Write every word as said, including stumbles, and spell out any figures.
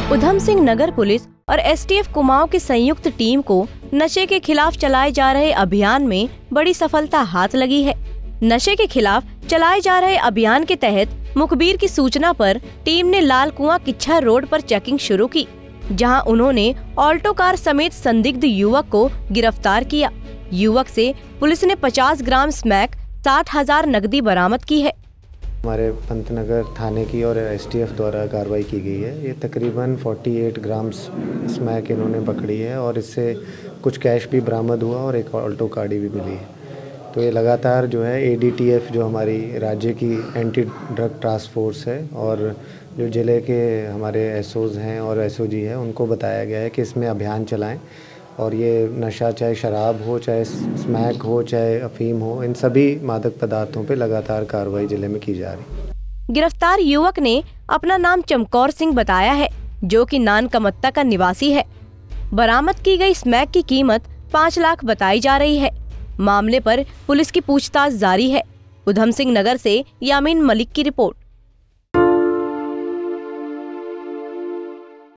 उधम Singh Nagar police और S T F Kumaon की संयुक्त टीम को नशे के खिलाफ चलाए जा रहे अभियान में बड़ी सफलता हाथ लगी है। नशे के खिलाफ चलाए जा रहे अभियान के तहत मुखबिर की सूचना पर टीम ने लाल कुआं किच्छा रोड पर चेकिंग शुरू की, जहां उन्होंने ऑल्टो कार समेत संदिग्ध युवक को गिरफ्तार किया। युवक से पुलिस ने पचास ग्राम स्मैक साठ हजार नकदी बरामद की है। हमारे पंतनगर थाने की और एस टी एफ द्वारा कार्रवाई की गई है। ये तकरीबन अड़तालीस ग्राम स्मैक इन्होंने पकड़ी है और इससे कुछ कैश भी बरामद हुआ और एक ऑल्टो गाड़ी भी मिली है। तो ये लगातार जो है ए डी टी एफ जो हमारी राज्य की एंटी ड्रग टास्क फोर्स है और जो ज़िले के हमारे एस ओज़ हैं और एस ओ जी है, उनको बताया गया है कि इसमें अभियान चलाएं और ये नशा चाहे शराब हो, चाहे स्मैक हो, चाहे अफीम हो, इन सभी मादक पदार्थों पे लगातार कार्रवाई जिले में की जा रही है। गिरफ्तार युवक ने अपना नाम चमकौर सिंह बताया है, जो कि नानकमत्ता का निवासी है। बरामद की गई स्मैक की कीमत पाँच लाख बताई जा रही है। मामले पर पुलिस की पूछताछ जारी है। उधम सिंह नगर से यामीन मलिक की रिपोर्ट।